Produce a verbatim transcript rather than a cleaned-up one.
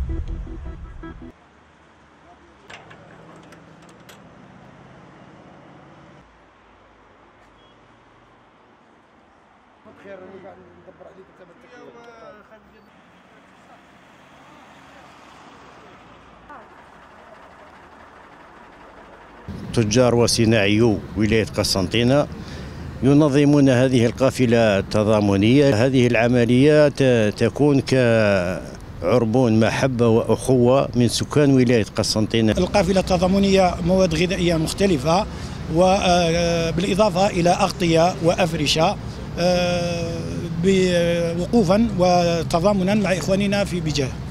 بخير راني قاعد ندبر عليك تجار وصناعيو ولاية قسنطينة ينظمون هذه القافلة التضامنية. هذه العملية تكون كعربون محبة وأخوة من سكان ولاية قسنطينة. القافلة التضامنية مواد غذائية مختلفة، وبالإضافة إلى أغطية وأفرشة، وقوفا وتضامنا مع إخواننا في بجاه.